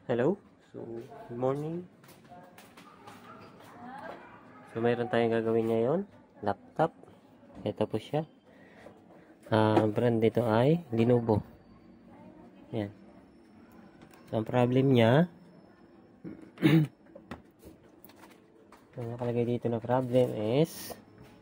Hello. So, good morning. So, mayroon tayong gagawin ngayon. Laptop. Ito po siya. Brand nito ay Lenovo. Yan. So, ang problem niya, ang nakalagay dito na problem is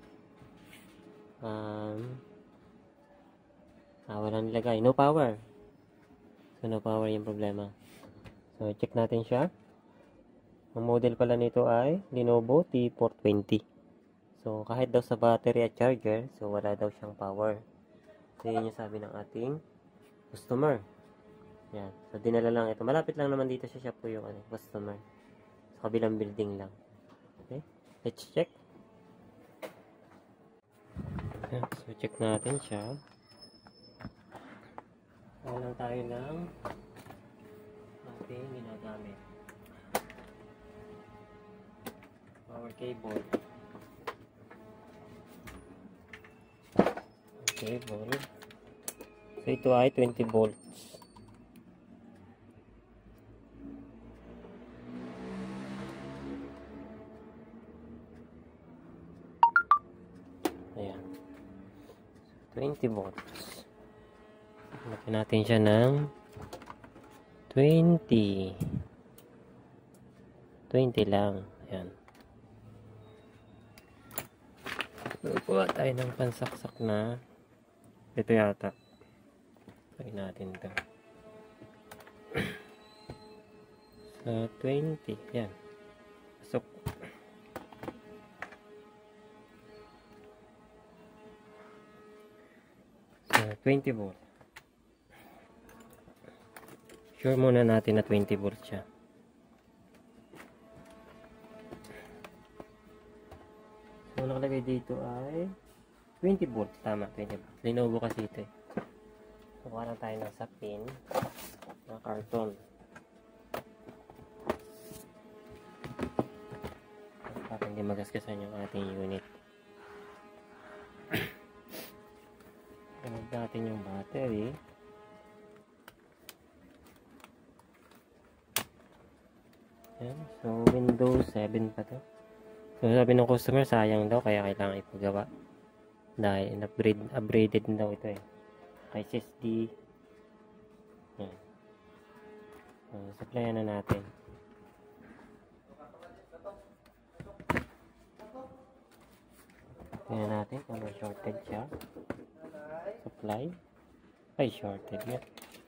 wala nilagay. No power. So, no power yung problema. So, check natin siya. Ang model pala nito ay Lenovo T420. So, kahit daw sa battery at charger, so wala daw siyang power. So, yun yung sabi ng ating customer. Yan. So, dinala lang ito. Malapit lang naman dito siya po yung customer. Sa kabilang building lang. Okay. Let's check. Yan. So, check natin siya. Lang tayo ng ating ginagamit. Power cable. Cable. So, ito ay 20 volts. Ayan. 20 volts. Lagyan natin siya ng 20 lang. Ayan. Kuha tayo ng pansaksak na ito yata. Lagyan natin ito. So, 20. Ayan. Pasok. So, 20 volts. Sure muna natin na 20 volts siya. So, nakalagay dito ay 20 volts. Tama, 20 volts. Lenovo kasi ito eh. So, kuha lang tayo ng sapin na karton. Para hindi magaskasan yung ating unit. Gamit natin yung battery. Yan. So, Windows 7 pa to. So, sabi ng customer, sayang daw, kaya kailangan ipagawa. Dahil, upgraded daw ito eh. Kay SSD. Yan. So, supplyan na natin. Tingnan natin kung may shorted siya. Supply. Ay, shorted yan.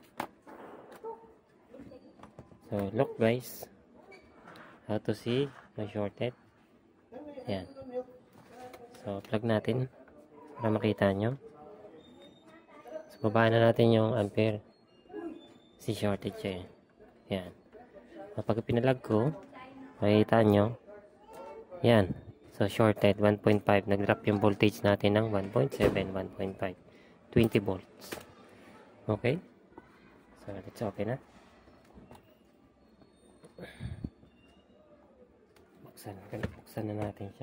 So, look guys. How to see na shorted. Yan. So, plug natin para makita nyo. So, babaan na natin yung ampere. Si shorted siya. Yan. Kapag pinalag ko, makikita nyo. Yan. So, shorted 1.5. Nag-drop yung voltage natin ng 1.7, 1.5. 20 volts. Okay? So, let's open na. Buksan na natin siya.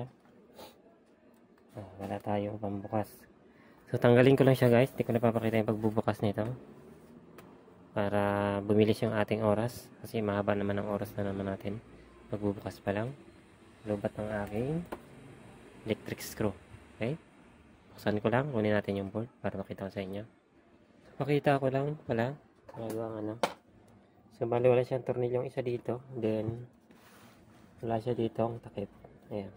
Wala tayong pambukas. So, tanggalin ko lang siya guys. Hindi ko napapakita yung pagbubukas nito. Para bumilis yung ating oras. Kasi mahaba naman ang oras na naman natin. Magbubukas pa lang. Lubat ng aking electric screw. Okay? Buksan ko lang. Kunin natin yung board para makita ko sa inyo. So, makita ko lang pala. Magawang So, bali wala siyang tornilyong isa dito. Then, wala siya dito ang takip. Ayan.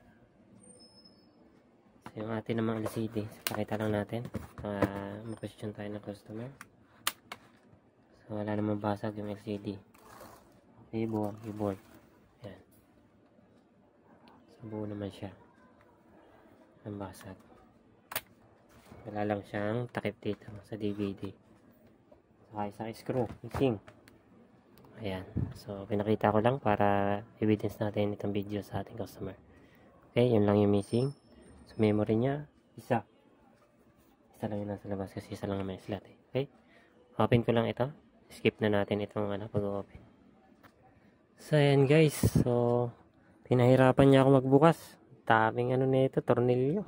So, yung atin namang LCD. So, pakita lang natin. Ma-question tayo ng customer. So, wala namang basag yung LCD. Keyboard. Ayan. So, buo naman siya. Ang basag. Wala lang siyang takip dito sa DVD. Saka sa screw. Missing. Ayan. So, pinakita ko lang para evidence natin itong video sa ating customer. Okay, yun lang yung missing. So, memory niya, isa. Isa lang yun nasa labas kasi isa lang naman yung slot eh. Okay? Open ko lang ito. Skip na natin itong pag-open. So, ayan guys. So, pinahirapan niya ako magbukas. Daming nito, tornilyo.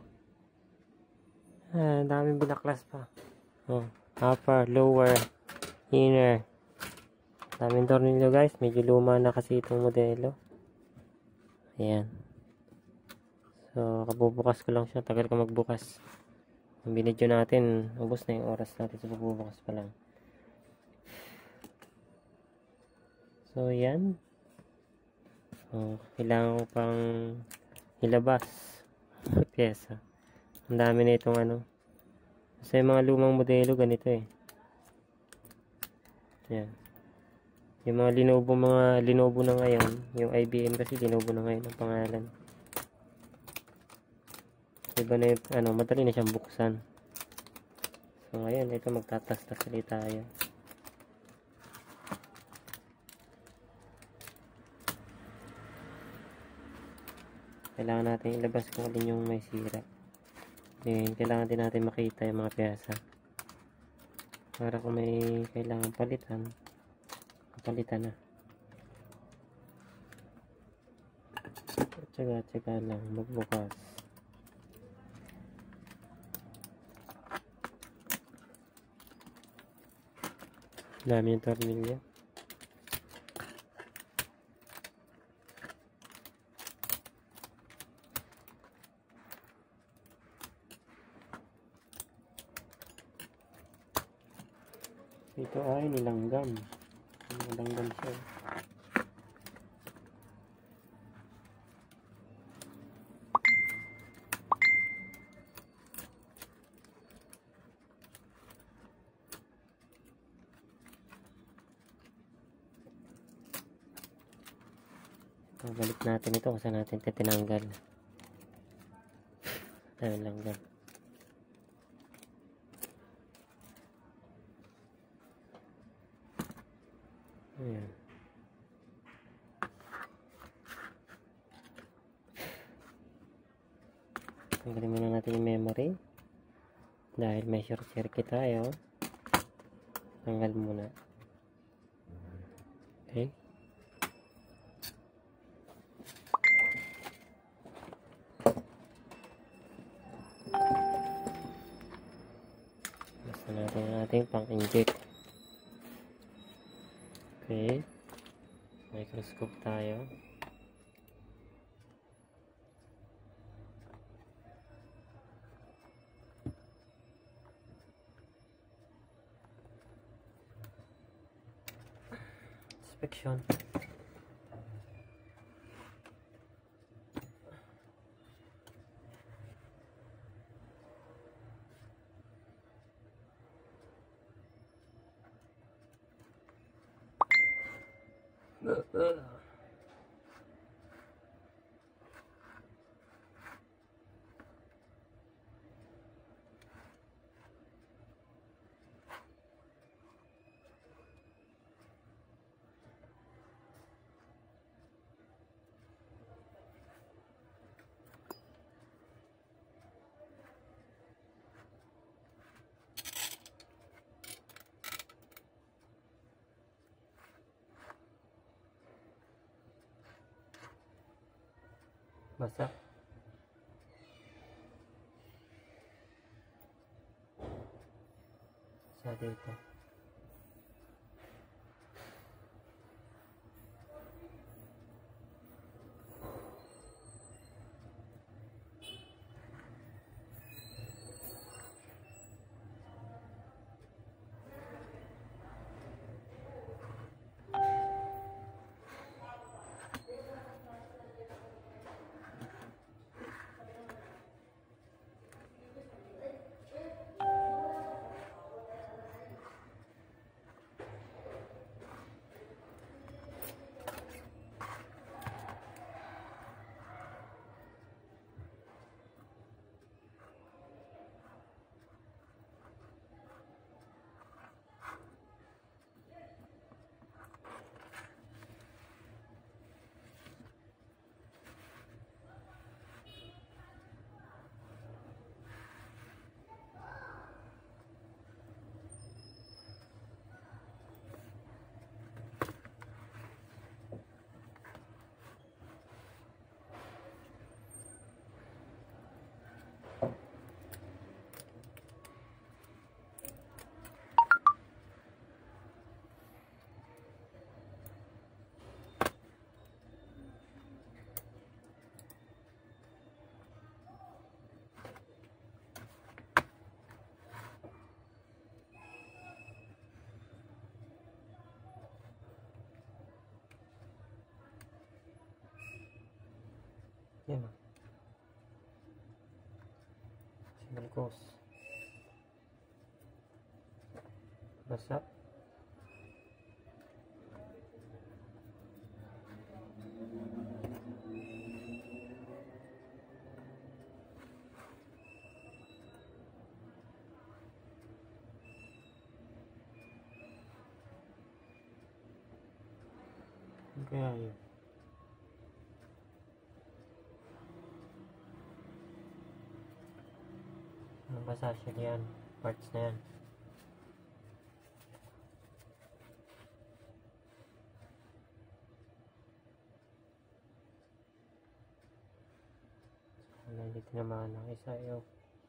Daming binaklas pa. Oh, upper, lower, inner. Daming tornilyo guys. Medyo luma na kasi itong modelo. Ayan. So, kabubukas ko lang siya. Tagal ko magbukas. Ang binidyo natin, ubos na yung oras natin sa pagbubukas pa lang. So, yan. So, kailangan ko pang ilabas. Pyesa. Ang dami na itong ano. Kasi yung mga lumang modelo, ganito eh. Yan. Yung mga Lenovo na ngayon, yung IBM kasi Lenovo na ngayon ang pangalan. Iba na yung, ano, madali na siyang buksan. So ngayon, ito magtatas-tas ulit tayo. Kailangan natin ilabas kung alin yung may sira. Then, kailangan din natin makita yung mga pyesa. Para kung may kailangan palitan, palitan na. Tsaga-tsaga lang magbukas. Dami yung tornilyo. Ito ay nilanggam. Nilanggam siya. Balik natin ito kasi natin tinanggal. Ayun lang lang. Ayan. Tanggalin muna natin yung memory. Dahil may short circuit tayo. Tanggal muna. Okay. Basta natin ang ating pang-inject. Okay. Microscope tayo. Inspection. Basa. Sa dito. Yan o. Single coast. Basa. Kaya yun. Nabasa siya yan. Parts na yan. Wala, hindi tinamaan ng isa yun.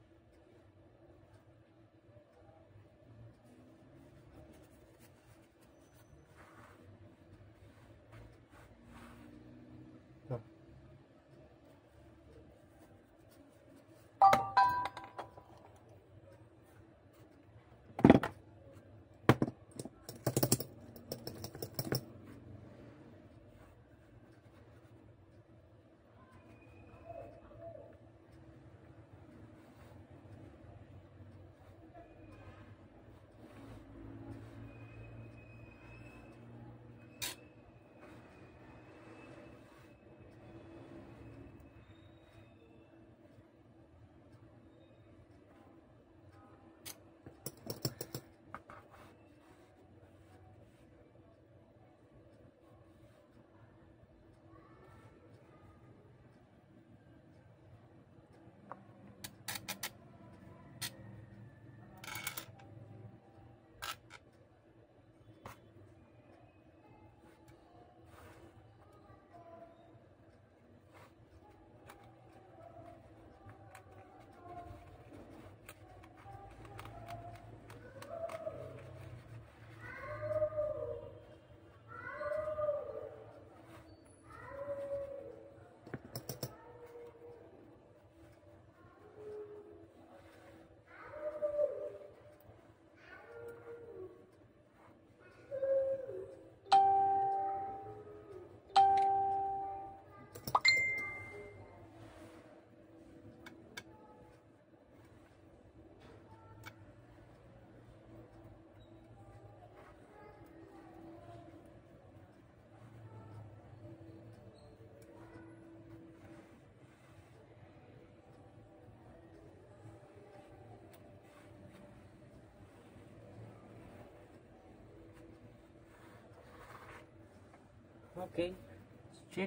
Okay, let's check.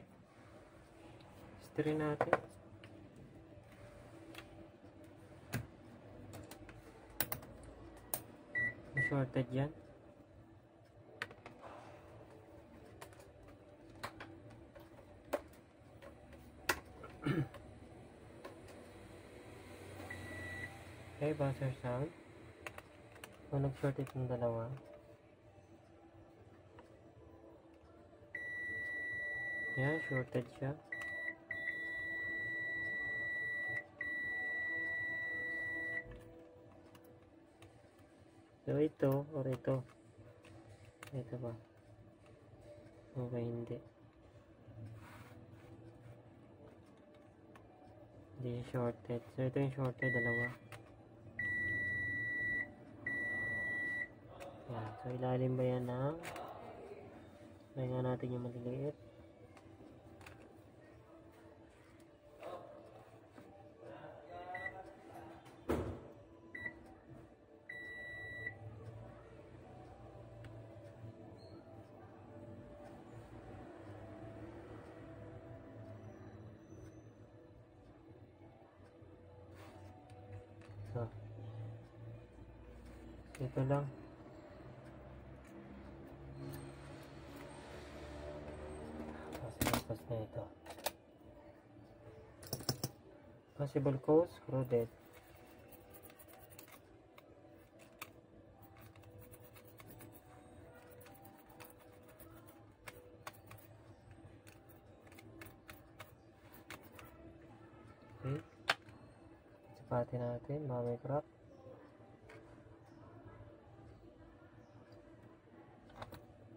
History natin. Shorted yan. Okay, buzzer sound. Kung nag-shorted yung dalawa. Yan, shorted siya. So, ito, or ito. Ito ba? Okay, hindi. Hindi shorted. So, ito yung shorted, dalawa. Yan. So, ilalim ba yan ng lagyan natin yung maliliit. So, ito lang. Tapos na ito. Possible cause, screw dead. Okay. Sapatin natin, baka may crack.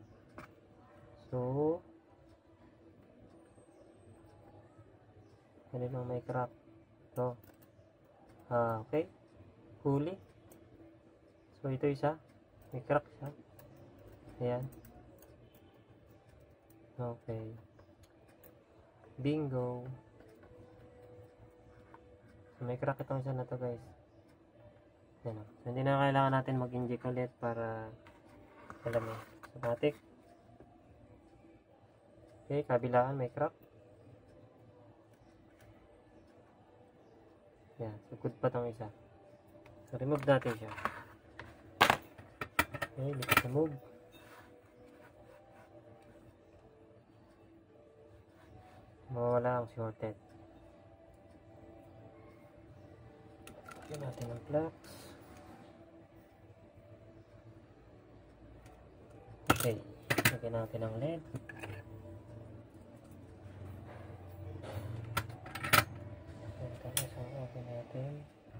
So, Yan yung may crack. Ito. Okay. Huli. So, ito isa. May crack siya. Ayan. Okay. Bingo. So, may crack itong isa na to, guys. Yan. So, hindi na kailangan natin mag-inject ulit para alam mo. Automatic. Okay. Kabilaan may crack. Yan. So, good pa itong isa. So, remove natin siya. Okay. Let's remove. Mawala ang shorted. Lagyan natin ang flux. Okay. Lagyan natin ang LED. Tapos ang open natin.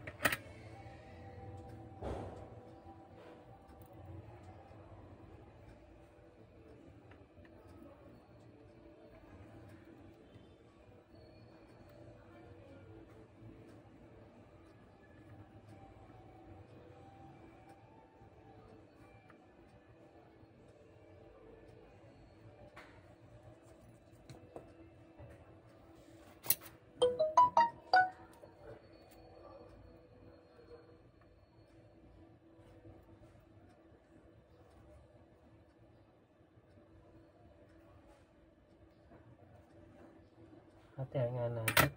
Hati nga natin.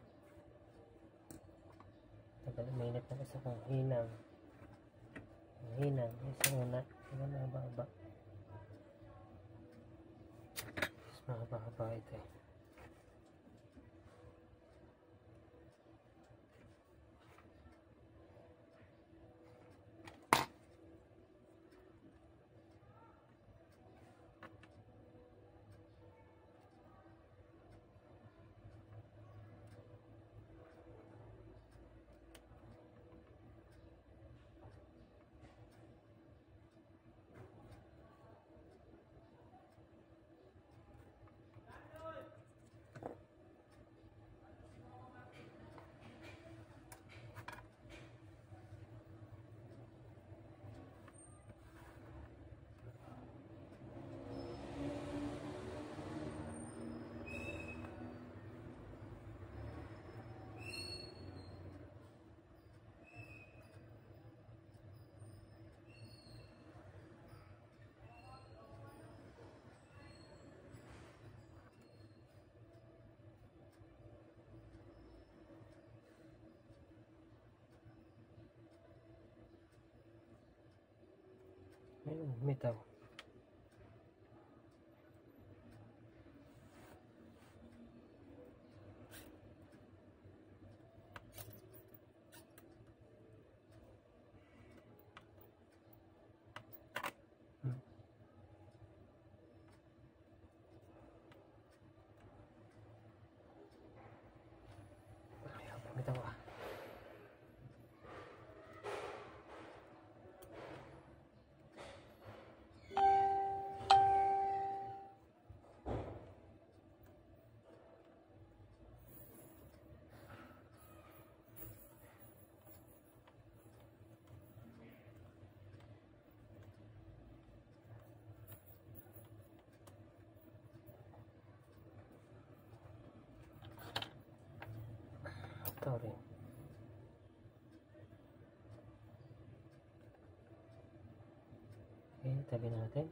Tagal uminit na isa kong hinang. Ang hinang. Isa muna. Isa mahaba-haba. Mas mahaba-haba ito eh. Ayun, bitaw. Bitaw ah. Ito rin. Okay, tabi natin.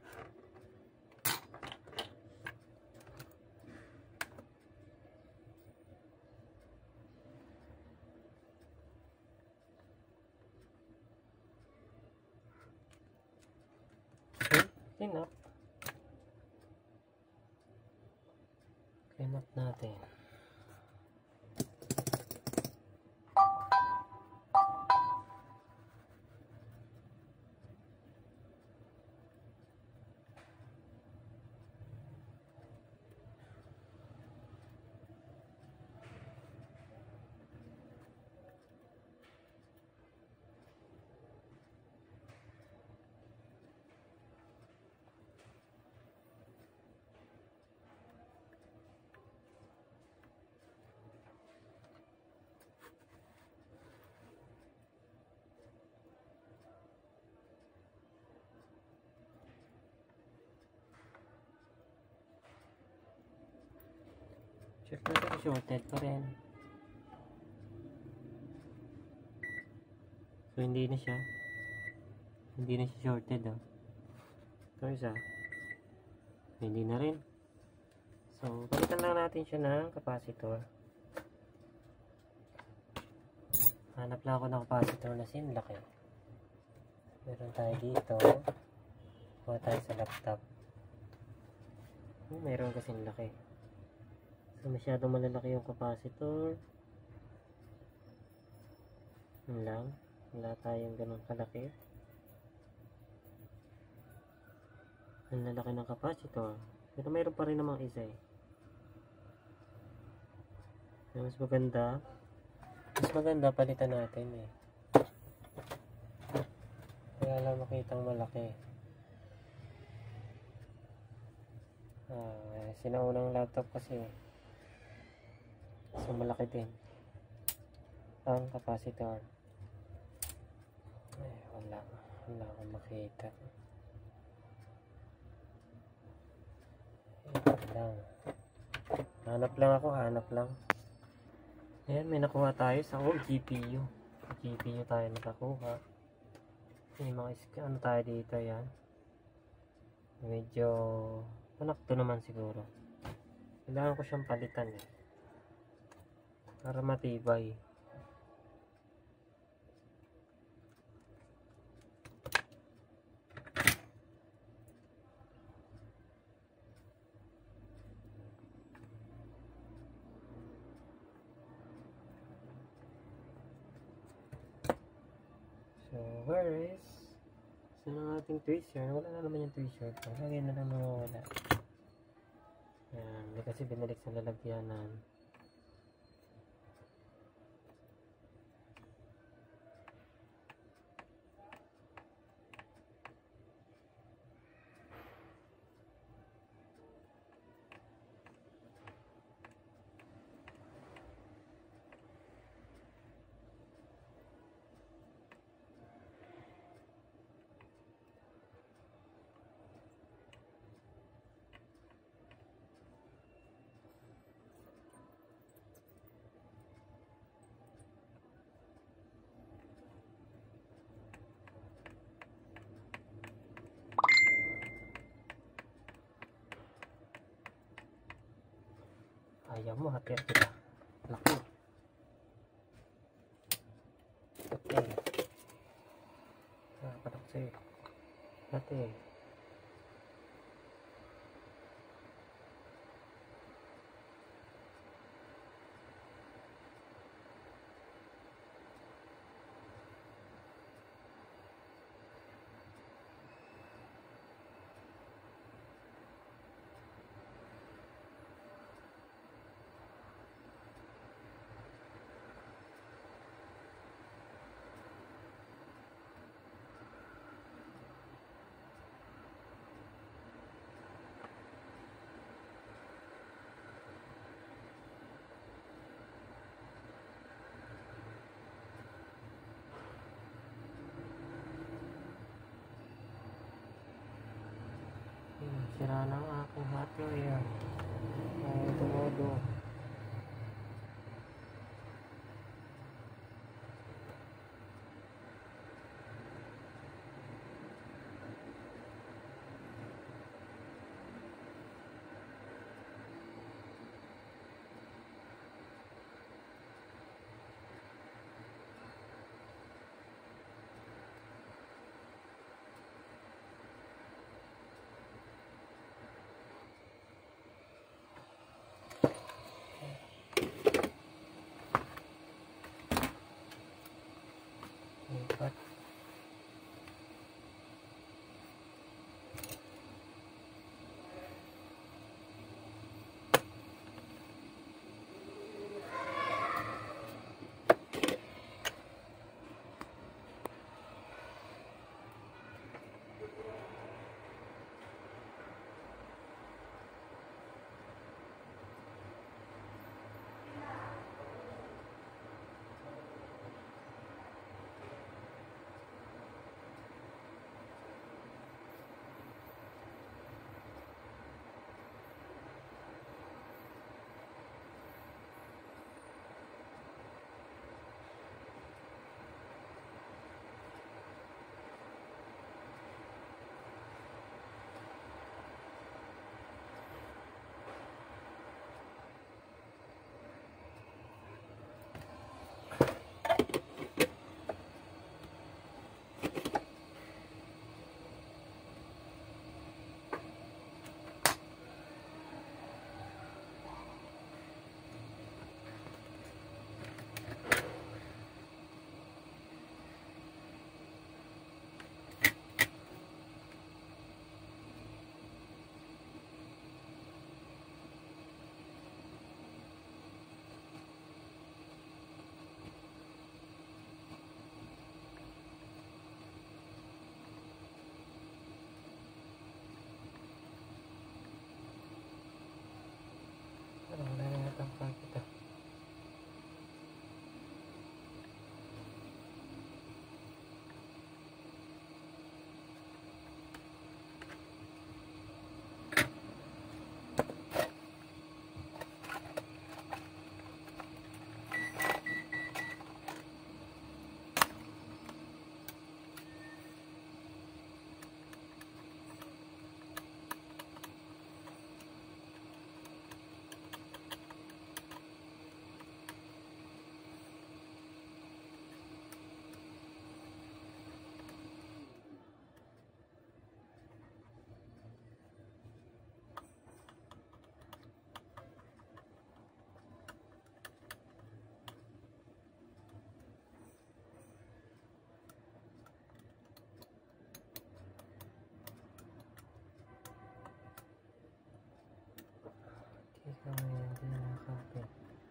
Okay, clean up. Clean up natin. Check natin kung shorted pa rin. So, hindi na siya. Hindi na siya shorted, oh. Ito isa. Hindi na rin. So, palitan lang natin siya ng capacitor. Hanap lang ako ng capacitor na sinlaki. Meron tayo dito. Kuha tayo sa laptop. Meron kasing laki. So, masyadong malalaki yung capacitor. Yun lang. Wala tayong ganun kalaki. Ang lalaki ng capacitor. Pero mayroon pa rin namang isa eh. Mas maganda palitan natin eh. Kaya lang makitang malaki. Sinaunang laptop kasi so malaki din ang capacitor. Ay, wala akong makita. Hanap lang. Ayan, may nakuha tayo sa GPU. GPU tayo nakakuha. May mga ano tayo dito, yan. Medyo panakto naman siguro. Kailangan ko siyang palitan eh. Para matibay. So, where is? Saan ang ating tweezer? Wala na naman yung tweezer ko. Lagay na lang wala. Ayan, hindi kasi binalik sa lalagyanan. Ayaw mo, hati kita. Laki. Okay. Patok sa'yo. Hati. Sira ng aking hardware. Ay, tumudo. ngayon din nakaka.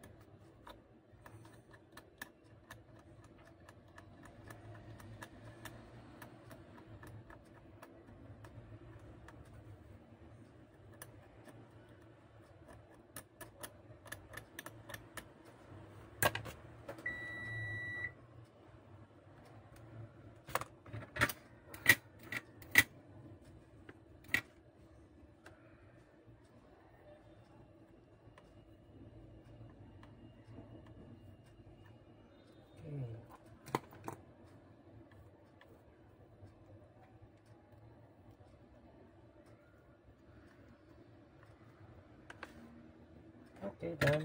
Okay, done.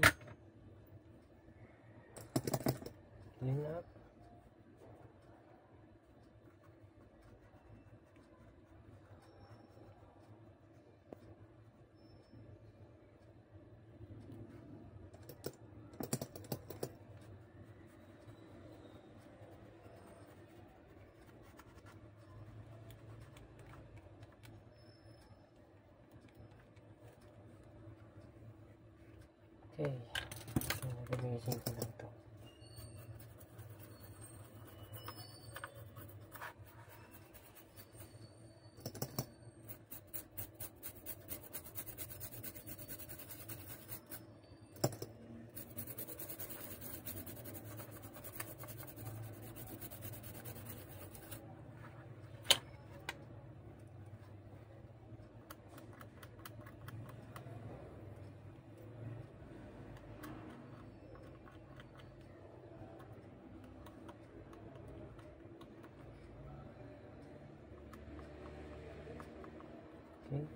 Clean up. Okay. So, nag-amazing ko lang to. Okay.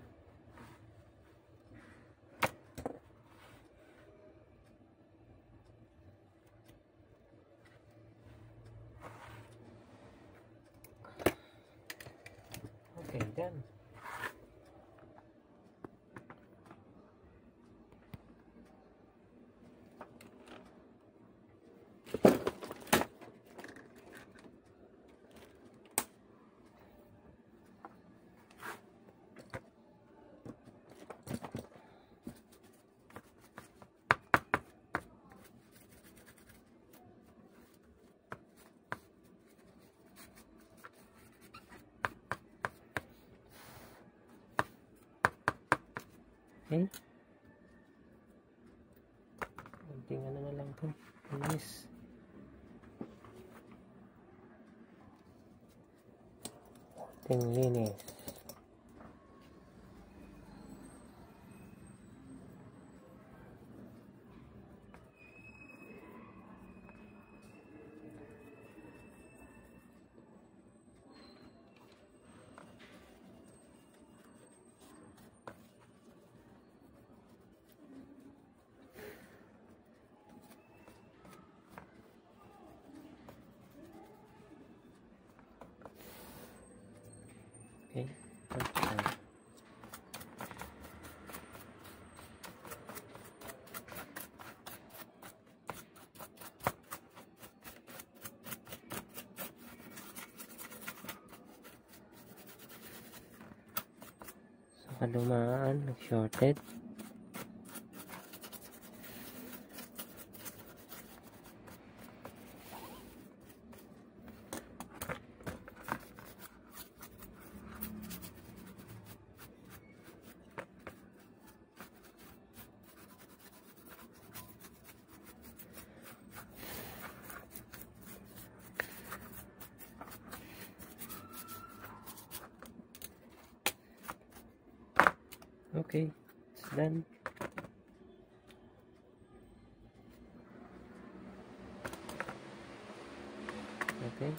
Okay, done. Okay. Kunting ano na lang po. Linis. Kunting linis. Okay. So, kalumaan, nag-shorted. Okay, it's done. Okay.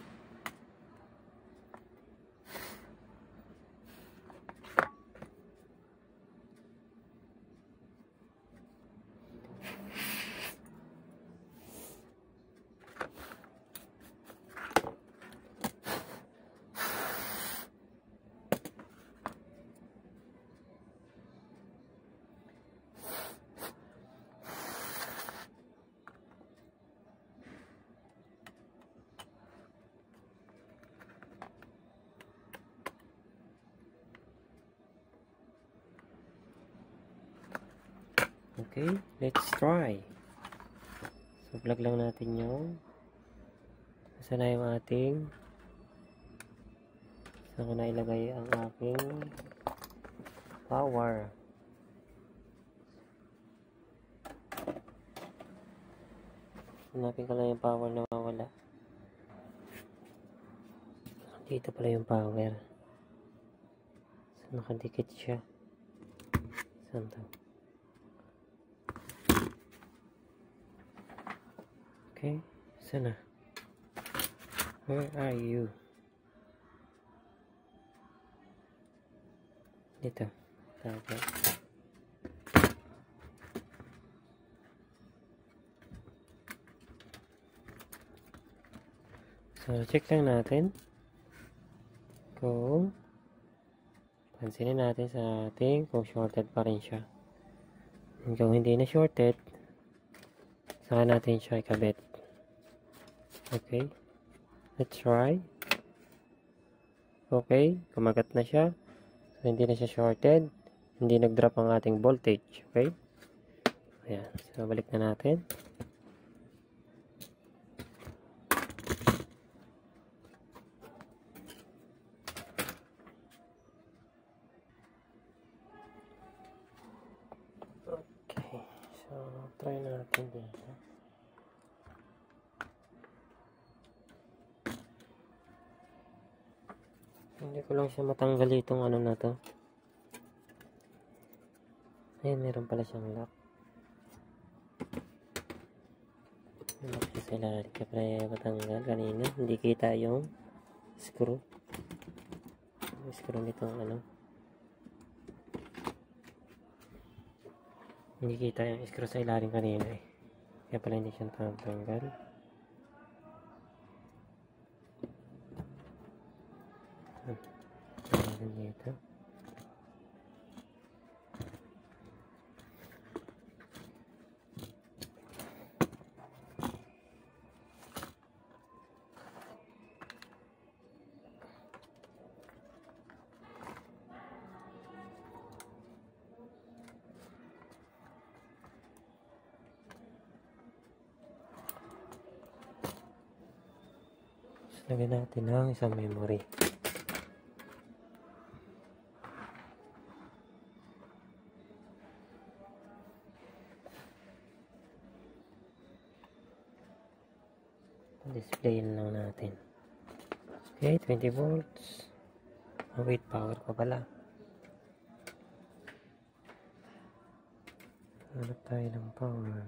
Okay, let's try. So, plug lang natin yung nasa na yung ating saan ko na ilagay ang aking power. Hanapin ko lang yung power na mawala. Dito pala yung power. So, nakadikit siya. Saan to? Okay, sana. Where are you? Dito. Tago. So, check lang natin kung pansinin natin sa ating kung shorted pa rin siya. And kung hindi na shorted, saka natin siya ikabit. Okay. Let's try. Okay. Kumagat na siya. So, hindi na siya shorted. Hindi nag-drop ang ating voltage. Okay. Ayan. So, balik na natin. Okay. So, try natin dito. Hindi ko lang siya matanggal itong ano na to. Ayun, meron pala siyang lock. Lock siya sa ilalim. Kaya pala matanggal kanina. Hindi kita yung screw. Yung screw nitong ano. Hindi kita yung screw sa ilalim kanina eh. Kaya pala hindi siya tatanggal. Dito. Lagyan natin ng isang memory. Display lang natin. Okay, 20 volts. Oh, wait, power pa pala. Hanap tayo ng power.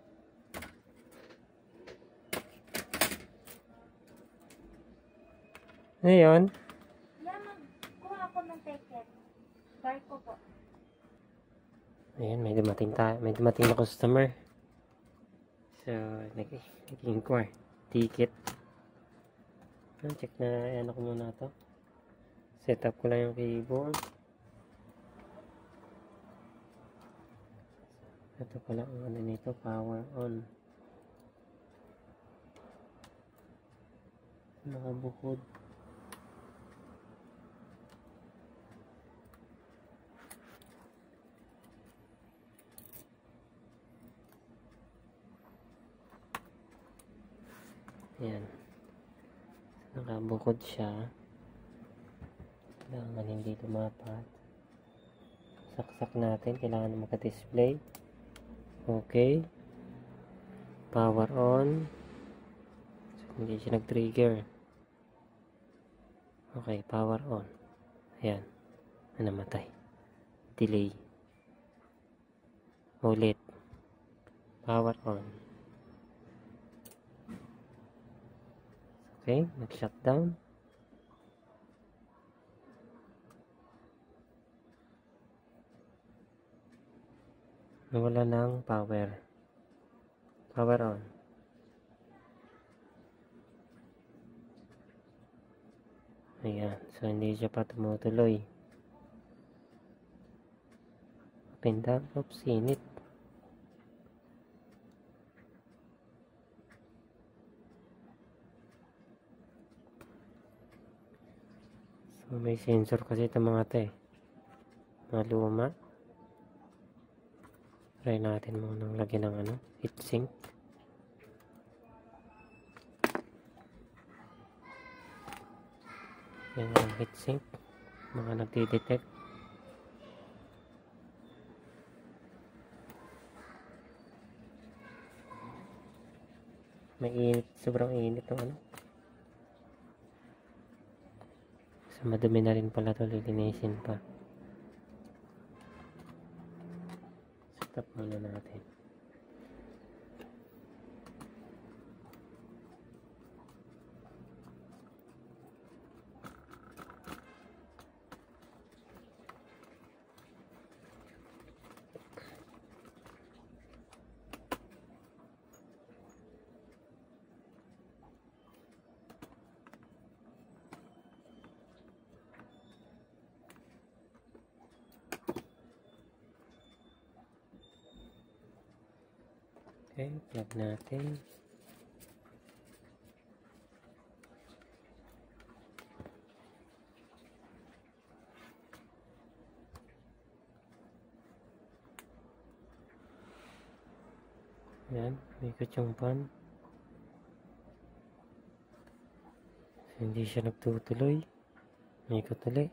Ngayon? Kuha ako ng ticket. Dark ko po. Ayan, may dumating na customer. So, nag-inquire. Ticket. Check na, ano ko muna to. Set up ko lang yung keyboard. Ito pala ang ano nito, power on. Nakabukod. Ayan. Nakabukod siya. Kailangan hindi lumapat. Saksak natin. Kailangan maka-display. Okay. Power on. So, hindi siya nag-trigger. Okay. Power on. Ayan. Namatay. Delay. Ulit. Power on. Okay, nag-shutdown. Nawala ng power. Power on. Ayan, so hindi siya pa tumutuloy. Open down. Oops, init. So, may sensor kasi ito mga ito eh. Mga luma. Try natin muna lagyan ng ano, heatsink. Yan ang heatsink. Mga nagdi-detect. May init, sobrang init ng ano. So, madumi na rin pala ito, lilinisin pa. Stop muna natin. Okay, plug natin. Yan, may ikot yung fan. So, hindi siya nagtutuloy. May ikot ulit.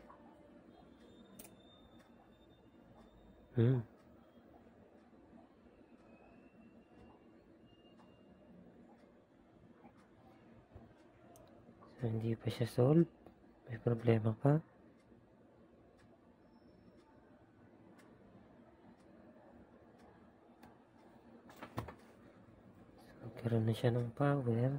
So, hindi pa siya solve. May problema pa. So, nagkaroon na siya ng power.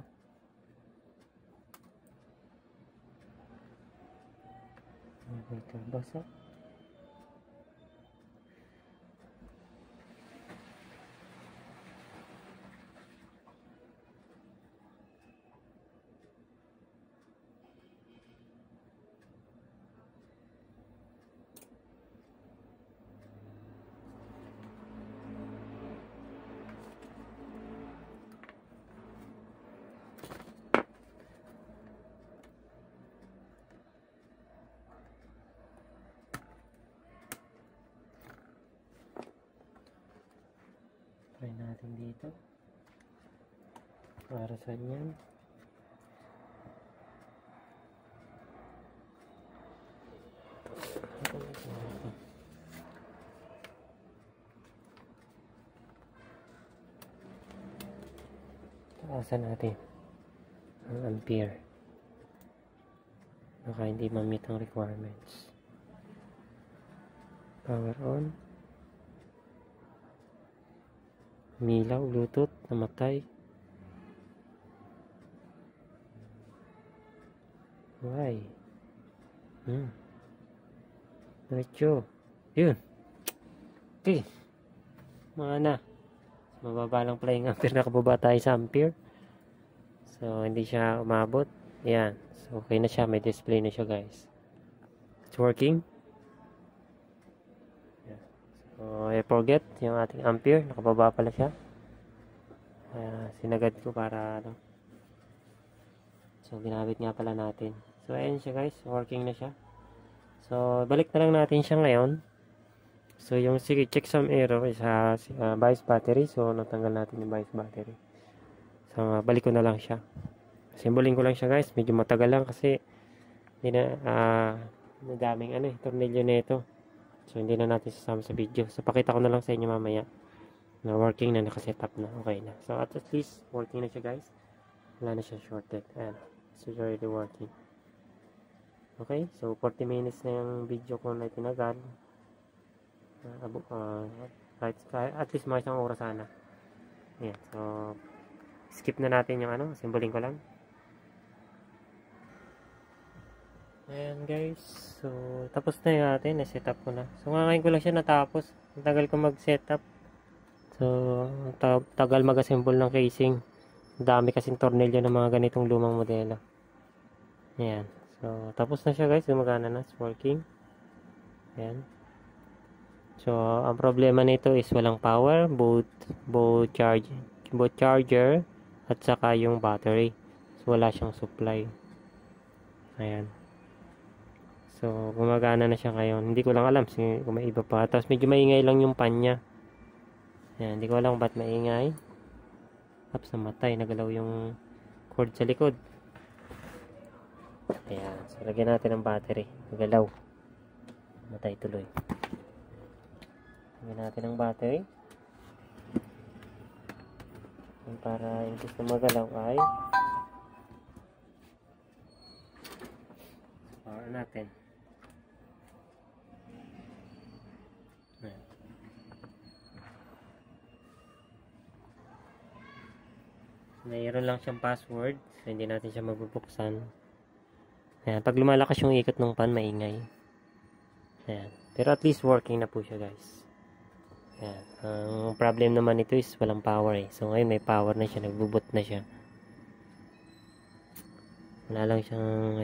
Ito, basa. Try natin dito. Para saan yan? Taasan natin ang ampere. Baka hindi ma-meet ang requirements. Power on. Milaw, Bluetooth, namatay. Why? Diretso. Yun. Okay. Mga na. Mababa lang pala yung ampere. Nakababa tayo sa ampere. So, hindi siya umabot. Yan. So, okay na siya. May display na siya, guys. It's working. So, I forget yung ating ampere. Nakababa pala siya. Sinagad ko para ano. So, ginamit nga pala natin. So, ayan siya, guys. Working na siya. So, balik na lang natin siya ngayon. So, yung sige, check some error is bias battery. So, natanggal natin yung bias battery. So, balik ko na lang siya. Simbolin ko lang siya, guys. Medyo matagal lang kasi hindi na, madaming tornilyo na ito. So, hindi na natin sasama sa video. So, pakita ko na lang sa inyo mamaya na working na, nakasetup na. Okay na. So, at least, working na siya, guys. Wala na siya shorted. Ayan. So, it's already working. Okay. So, 40 minutes na yung video ko na tinagal. At least mga isang oras sana. Ayan. So, skip na natin yung simbolin ko lang. Ayan guys, so tapos na yung atin, na-setup ko na. So ngayon ko lang siya natapos. Ang tagal ko mag-setup. So tagal mag-assemble ng casing. Dami kasing tornilyo ng mga ganitong lumang modelo. Ayan, so tapos na siya guys, gumagana na, it's working. Ayan. So ang problema nito is walang power, both charger at saka yung battery. So wala siyang supply. Ayan. So, gumagana na siya ngayon. Hindi ko lang alam kung may iba pa. Tapos, medyo maingay lang yung pan niya. Ayan, hindi ko alam ba't maingay. Tapos namatay, nagalaw yung cord sa likod. Ayan, so lagyan natin ng battery. Nagalaw. Matay tuloy. Lagyan natin ng battery. Para imbis na magalaw ay power natin. Ayan. Mayroon lang siyang password, so hindi natin siya mabubuksan. Ayan, pag lumalakas yung ikot ng pan, maingay. Ayan. Pero at least working na po siya, guys. Ayan. Ang problem naman ito is walang power eh. So ngayon may power na siya, nagbubot na siya. Wala lang siyang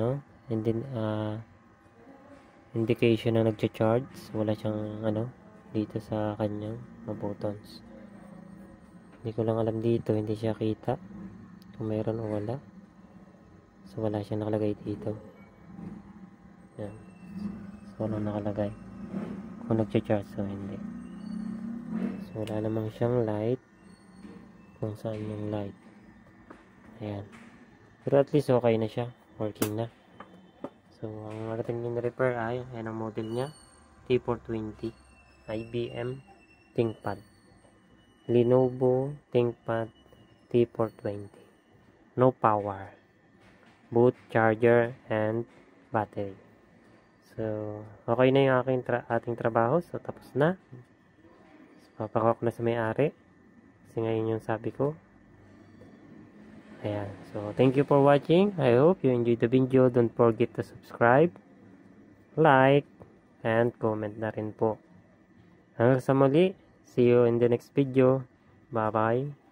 indication na nagcha-charge. Wala siyang dito sa kanyang buttons. Hindi ko lang alam dito, hindi siya kita kung mayroon o wala. So wala siya nakalagay dito. Ayan. So wala nakalagay kung nagcha-charge, so hindi. So wala namang siyang light kung saan yung light. Ayan. Pero at least okay na siya, working na. So ang ating yung repair ay ayan ang model niya, T420 IBM ThinkPad, Lenovo ThinkPad T420. No power, boot, charger, and battery. So okay na yung ating trabaho. So tapos na. Papakawak na sa may-ari kasi ngayon yung sabi ko. Ayan, so thank you for watching. I hope you enjoyed the video. Don't forget to subscribe, like, and comment na rin po. Hanggang sa muli, see you in the next video. Bye bye.